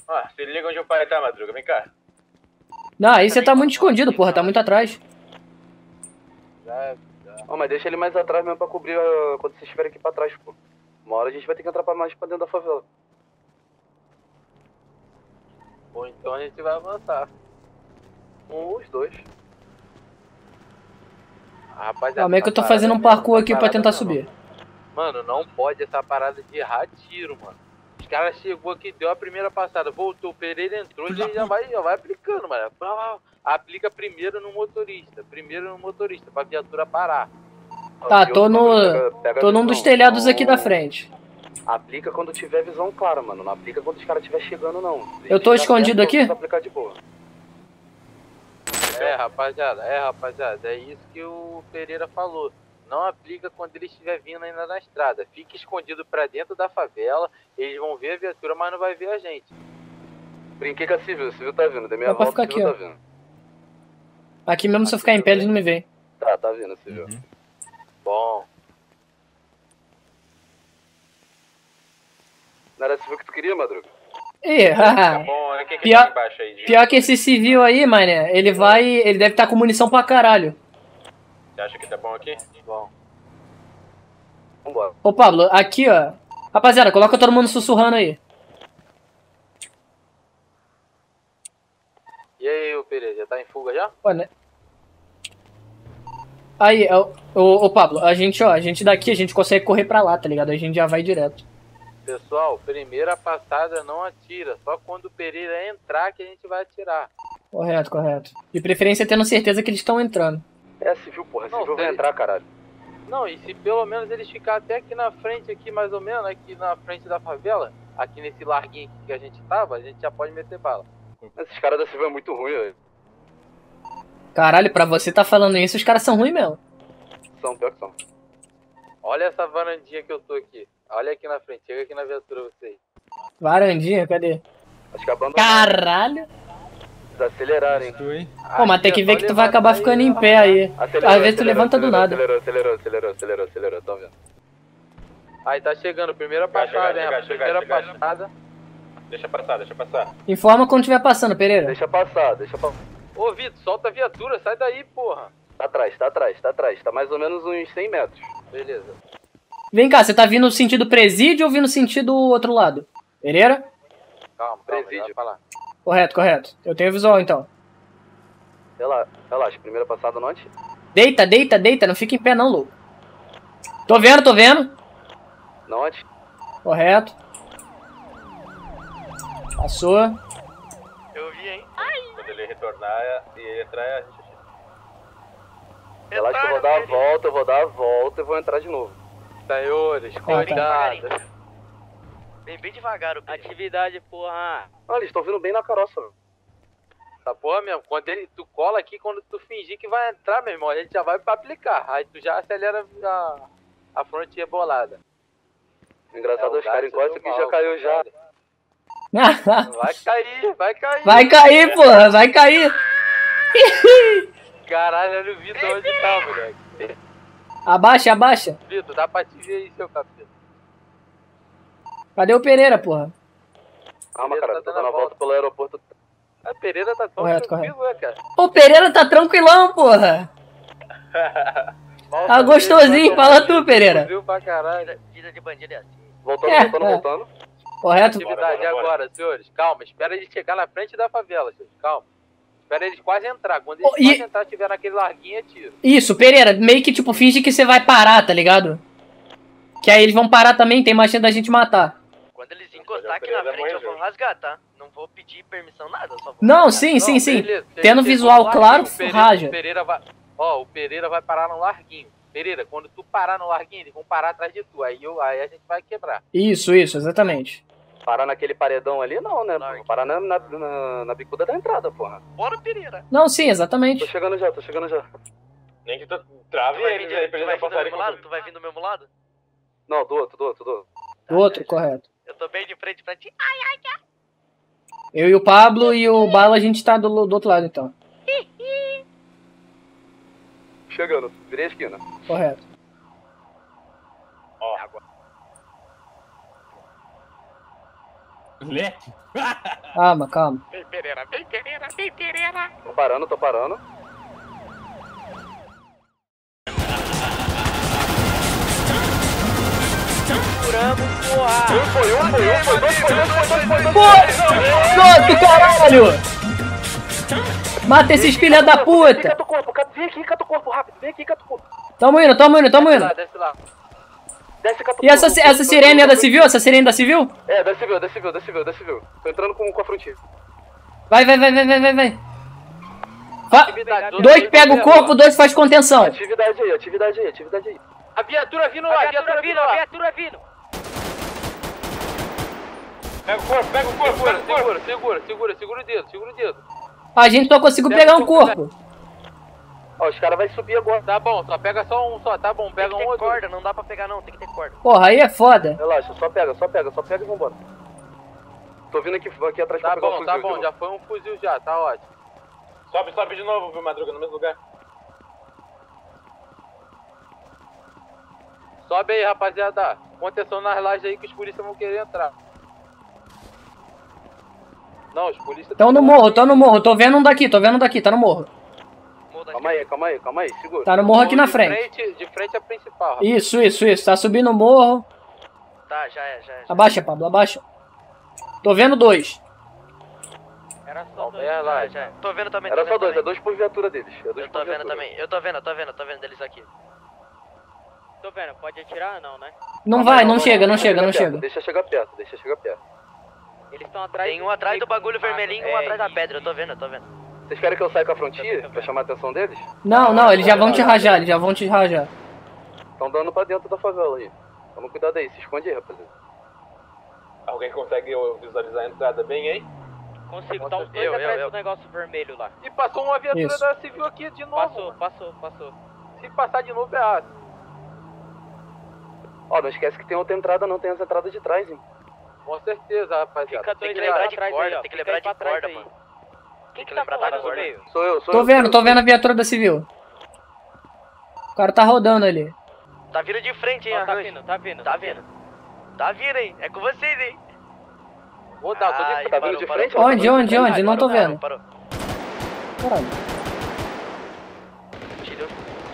Ó, se liga onde o pai tá, Madruga. Vem cá. Não, aí você tá muito escondido, porra. Tá muito atrás. Ó, mas deixa ele mais atrás mesmo pra cobrir quando vocês estiverem aqui pra trás, pô. Uma hora a gente vai ter que entrar mais pra dentro da favela. Ou então a gente vai avançar. Os dois. Rapaziada, Calma aí que eu tô essa fazendo um parada parkour aqui pra tentar não. subir. Mano, não pode essa parada de errar tiro, mano. Os caras chegou aqui, deu a primeira passada, voltou, o Pereira entrou, ele já vai aplicando, mano. Aplica primeiro no motorista, pra viatura parar. Tá, tô num dos telhados aqui da frente. Aplica quando tiver visão clara, mano. Não aplica quando os caras estiverem chegando, não. Eu tô escondido aqui? Aplicar de boa. Rapaziada, é isso que o Pereira falou. Não aplica quando ele estiver vindo ainda na estrada. Fique escondido pra dentro da favela, eles vão ver a viatura, mas não vai ver a gente. Brinquei com a Civil tá vindo. Dei minha Dá pra volta, ficar aqui, Civil ó. tá vindo. Aqui mesmo se eu ficar em pé eles não me veem. Tá vindo, Civil. Bom. Não era a Civil que tu queria, Madruga? Ih, Tá bom, né? Quem que Pior- tá embaixo aí? pior que esse civil aí, mané, ele deve estar com munição pra caralho. Você acha que tá bom aqui? Bom. Vambora. Ô Pablo, aqui ó. Rapaziada, coloca todo mundo sussurrando aí. E aí, o Pereira, já tá em fuga já? Pô, né? Aí, ô Pablo, a gente daqui, a gente consegue correr pra lá, tá ligado? A gente já vai direto. Pessoal, primeira passada não atira. Só quando o Pereira entrar que a gente vai atirar. Correto, correto. De preferência tendo certeza que eles estão entrando. É a Civil, porra. A Não, Civil vai sei. entrar, caralho. Não, e se pelo menos eles ficar até aqui na frente, aqui mais ou menos, aqui na frente da favela, aqui nesse larguinho aqui que a gente tava, a gente já pode meter bala. Esses caras da Civil é muito ruim, velho. Caralho, pra você tá falando isso, os caras são ruins mesmo. São, pior que são. Olha essa varandinha que eu tô aqui. Olha aqui na frente, chega aqui na viatura vocês. Varandinha, cadê? Acho que abandonaram. Caralho! Desaceleraram, hein? Pô, mas tem que ver que tu vai acabar ficando em pé aí. Às vezes tu levanta do nada. Acelerou, tão vendo. Aí tá chegando, primeira Vai passada, chegar, hein? Primeira passada. Deixa passar. Informa quando estiver passando, Pereira. Deixa passar. Ô, Vitor, solta a viatura, sai daí, porra. Tá atrás. Tá mais ou menos uns 100 metros. Beleza. Vem cá, você tá vindo sentido presídio ou vindo sentido outro lado? Pereira? Calma, Presídio. vai falar. Correto. Eu tenho visual então. Relaxa. Primeira passada não antes. Deita, não fica em pé não, louco. Tô vendo. Não antes. Correto. Passou. Eu vi, hein? Quando ele retornar e entrar, a gente... Relaxa que eu vou dar a volta e vou entrar de novo. Senhores, cuidado. Vem bem devagar, o Pedro. Atividade, porra. Olha, eles estão vindo bem na caroça, velho. Tá porra mesmo, quando tu cola aqui, quando tu fingir que vai entrar, meu irmão, a gente já vai pra aplicar. Aí tu já acelera a frontinha bolada. O engraçado é os caras gato encostam que do já mal, caiu já. Vai cair. Vai cair, porra, vai cair. Caralho, olha o Vitor onde tá, moleque. Abaixa. Vitor, dá pra te ver aí, seu capeta. Cadê o Pereira, porra? Calma, Pereira cara, tá eu tô dando dando a volta pelo aeroporto. A Pereira tá tão Correto, tranquilo, né, cara? O Pereira tá tranquilão, porra. Mal Tá saber, gostosinho, vai fala tomar tu, Pereira. fuzil pra caralho. Vida de bandido é assim. Voltando. Correto? Atividade Bora. agora, senhores. Calma, espera eles chegar na frente da favela, senhores. Calma. Espera eles quase entrar. Quando eles E- quase entrar, estiver naquele larguinho, é tiro. Isso, Pereira, meio que tipo, finge que você vai parar, tá ligado? Que aí eles vão parar também, tem mais chance da gente matar. Quando eles encostar aqui na frente, eu vou rasgar, tá? Não vou pedir permissão, nada. Só vou Não, rasgar. sim. Beleza. Tendo Ele visual chegou no claro, larguinho, raja. O Pereira vai... Ó, o Pereira vai parar no larguinho. Pereira, quando tu parar no larguinho, eles vão parar atrás de tu. Aí a gente vai quebrar. Isso, exatamente. Parar naquele paredão ali, não, né? Vou parar na bicuda da entrada, porra. Bora, Pereira. Não, sim, exatamente. Tô chegando já. Nem que tu trave Tu vai ele, vir, aí tu pra vai ele não vir do passar ele mesmo lado? com... Tu vai vir do mesmo lado? Não, do outro. Do outro, correto. Eu tô bem de frente pra ti. Eu e o Pablo e o Bala, a gente tá do outro lado, então. Chegando, virei a esquina. Correto. Leque. Calma, calma. Vem Pereira, vem Pereira, vem Pereira. Tô parando, tô parando. Curamos, porra. Pronto, caralho! Mata esses filha da puta! Cata o corpo, vem aqui, cata o corpo, rápido. Vem aqui, cata o corpo. Tamo indo, tamo indo, tamo indo. Desce lá. Desce, cata o E essa corpo. sirene é da civil? Essa sirene é da civil? É, da civil. Tô entrando com a fronteira. Vai. Atividade. Dois pega o corpo, dois faz contenção. Atividade aí. A viatura vindo lá, a viatura vindo lá. Viatura vindo. Pega o corpo. Segura o dedo. A gente só conseguiu pegar um corpo. Ó, os caras vão subir agora. Tá bom, só pega só um só, tá bom, Tem pega que um ter outro. corda, não dá pra pegar não, tem que ter corda. Porra, aí é foda. Relaxa, só pega e vambora. Tô vindo aqui atrás pra Tá pegar o bom, fuzil. tá bom, já foi um fuzil já, tá ótimo. Sobe de novo, viu, Madruga, no mesmo lugar. Sobe aí, rapaziada. Contenção nas lajes aí que os polícias vão querer entrar. Não, os polícias... Tão no morro. Tô vendo um daqui, tá no morro. Calma aí, segura. Tá no morro aqui na frente. De frente à principal, rapaz. Isso. Tá subindo o morro. Tá, já é. Abaixa, Pablo, abaixa. Tô vendo dois. Era só dois. Vamos lá, Já é. Tô vendo também. Era tô só vendo dois, também. é dois por viatura deles. Eu tô vendo também. Eu tô vendo deles aqui. Tô vendo, pode atirar não, né? Não chega. Deixa chegar perto. Eles estão atrás. Tem um atrás do bagulho vermelhinho e um atrás da pedra, eu tô vendo. Vocês querem que eu saia com a frontier pra chamar a atenção deles? Não, eles já vão te rajar, Estão dando pra dentro da favela aí. Toma cuidado aí, se esconde aí, rapaziada. Alguém consegue visualizar a entrada bem aí? Consigo, tá os dois atrás do negócio vermelho lá. E passou uma viatura Isso. da civil aqui de novo. Passou. Se passar de novo é aço. Ó, não esquece que tem outra entrada não, tem as entradas de trás, hein. Com certeza, rapaziada. Fica Tem dois que lembrar de atrás corda, aí, ó. tem que Fica lembrar aí pra de trás corda, aí. mano. Quem que Tem tá que lembrar da falando no corda. meio? Sou eu. Tô vendo a viatura da civil. O cara tá rodando ali. Tá vindo de frente, hein, Ó, tá Arranjo. vindo. Tá vindo, hein. É com vocês, hein. Vou dar, tô Ai, Tá de vindo de parou. frente? Onde? Não tô vendo. Parou. Caralho. Tira.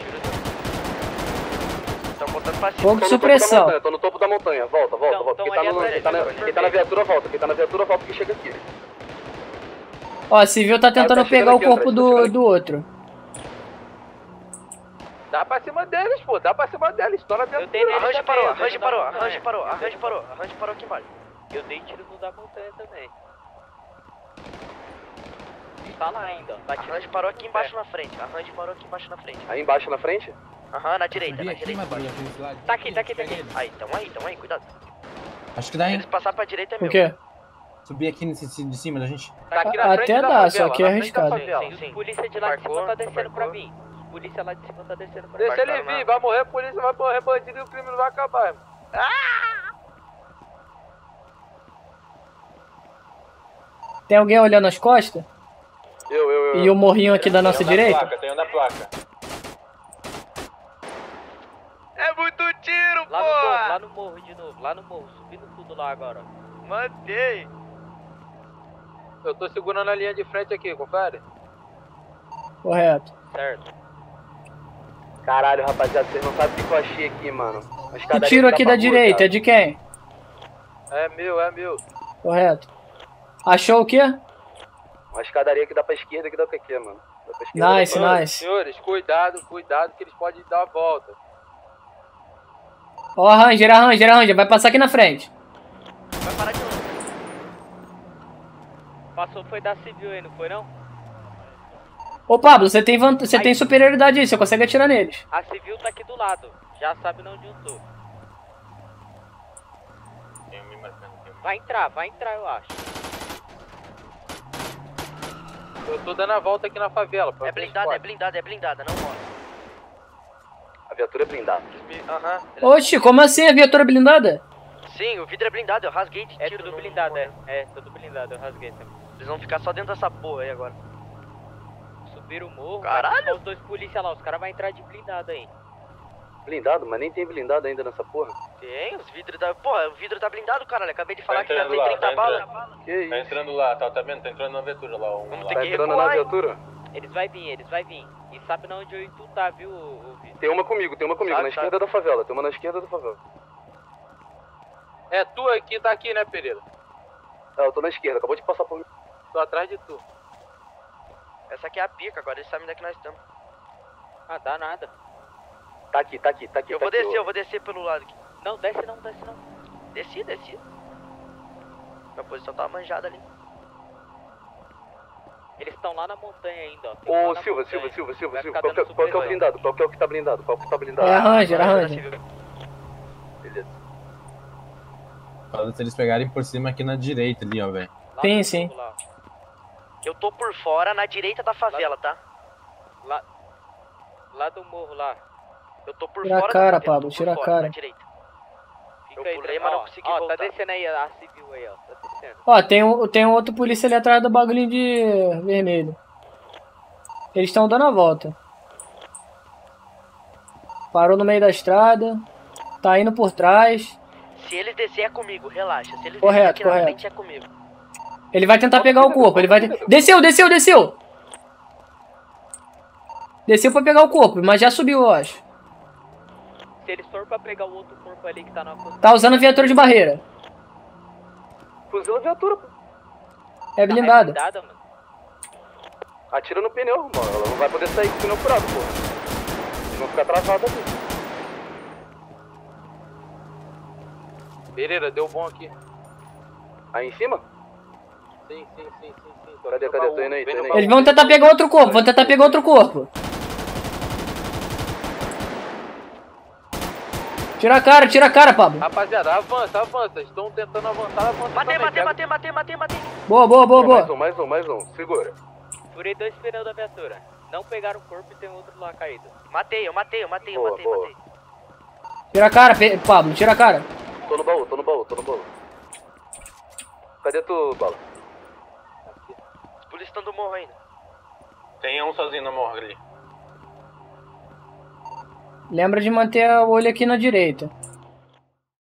Estão botando pra cima. Fogo de supressão. Tô no topo da montanha, volta. Então, Quem tá na viatura, volta. Que chega aqui. Ó, a civil tá tentando tá pegar o chegando aqui corpo atrás, do outro. Dá pra cima deles, pô. Estoura dentro. Eu tenho nele Arranjo também, parou eu tenho da montanha. Arranjo parou aqui embaixo. Eu dei tiro no da montanha também. Tá lá ainda, ó. Tá atirando. Arranjo parou aqui embaixo na frente. Aí embaixo na frente? Aham, na direita, Subi aqui, Madruga, embaixo. aquele lado. Tá aqui. Pega ele. Aí, tamo aí, cuidado. Acho que dá, Se hein? eles passar pra direita é O meu. quê? Subir aqui nesse de cima da gente. Tá aqui na frente Até da dá, favela, só que é na frente da arriscado. favela. E os polícia de lá de cima Marcou, tá descendo pra marcou. mim. Os polícia lá de cima tá descendo pra mim. Deixa ele Marcaram vir, na- vai morrer polícia, vai morrer bandido e o crime não vai acabar, irmão. Tem alguém olhando as costas? Eu. E o morrinho aqui da nossa direita? Tem um da placa. É muito tiro, Lá no morro de novo, subindo tudo lá agora. Mandei. Eu tô segurando a linha de frente aqui, confere? Correto. Certo. Caralho, rapaziada, vocês não sabem o que eu achei aqui, mano. O tiro aqui da direita é de quem? É meu. Correto. Achou o quê? Uma escadaria que dá pra esquerda e que dá pra quê, mano? Dá pra esquerda, Nice, dá pra- nice. Senhores, cuidado que eles podem dar a volta. Ó, arranja, vai passar aqui na frente. Vai parar de novo. Passou, foi da civil aí, não foi não? Ô Pablo, você tem superioridade aí, você consegue atirar neles. A civil tá aqui do lado, já sabe onde eu tô. Tem um me marcando aqui. Vai entrar, eu acho. Eu tô dando a volta aqui na favela. pra É ver blindada, spot. não morre. A viatura é blindada. Aham. Oxi, como assim a viatura blindada? Sim, o vidro é blindado, eu rasguei de É tiro. tudo não blindado, morreu. é tudo blindado, eu rasguei também. Eles vão ficar só dentro dessa porra aí agora. Subiram o morro, Caralho! vai ficar os dois polícia lá, os caras vão entrar de blindado aí. Blindado? Mas nem tem blindado ainda nessa porra. Tem, os vidros da... Porra, o vidro tá blindado, caralho. Acabei de falar que já entrando tem lá, 30 tá balas. Que isso? Tá entrando lá, tá vendo? Tá entrando na viatura lá. Vamos lá. ter Tá que entrando recuar, na hein? viatura? Eles vai vir. E sabe na onde o Itu tá, viu, Vitor? Tem uma comigo, Sabe, na esquerda da favela. Tem uma na esquerda da favela. É tu aqui, tá aqui, né, Pereira? Ah, eu tô na esquerda, acabou de passar por mim. Tô atrás de tu. Essa aqui é a pica, agora eles sabem onde é que nós estamos. Ah, dá nada. Tá aqui. Eu vou descer pelo lado aqui. Não, desce não. Desci. Minha posição tava manjada ali. Eles estão lá na montanha ainda, ó. Tem lá Ô, na Silva. montanha. Vai ficar Qual dando que é o super blindado? Qual que é o que tá blindado? É a Ranger. Beleza. Fala se eles pegarem por cima aqui na direita ali, ó, velho. Lá Sim, no sim. morro lá. Eu tô por fora, na direita da favela, tá? Lá do morro lá. Eu tô por Tira a fora cara, da favela, Pablo, tô por tira a fora, cara. na direita. Fica Eu aí, pulei, ó, mas não consegui ó, voltar. tá descendo aí a civil aí, ó. Tá descendo. Ó, tem um outro polícia ali atrás do bagulhinho de vermelho. Eles estão dando a volta. Parou no meio da estrada. Tá indo por trás. Se eles descer é comigo, relaxa. Se eles Correto, descer aqui na correto. frente é comigo. Ele vai tentar pegar o corpo. Desceu! Desceu pra pegar o corpo, mas já subiu, eu acho. Se eles for pra pegar o outro corpo ali que tá na costa. Tá usando viatura de barreira. Fuzila a viatura, pô. É blindada. Blindada, mano. Atira no pneu, mano. Ela não vai poder sair com o pneu furado, pô. Eles vão ficar travados aqui. Pereira, deu bom aqui. Aí em cima? Sim. Cadê? Tô indo aí. Eles vão tentar pegar outro corpo. Tira a cara, Pablo. Rapaziada, avança. Estão tentando avançar, Matei. Boa. Mais um. Segura. Furei 2 pneus da viatura. Não pegaram o corpo e tem outro lá caído. Eu matei. Boa. Tira a cara, Pablo, tira a cara. Tô no baú. Cadê tu, Bala? Os polícias estão do morro ainda. Tem um sozinho na morgue ali. Lembra de manter o olho aqui na direita.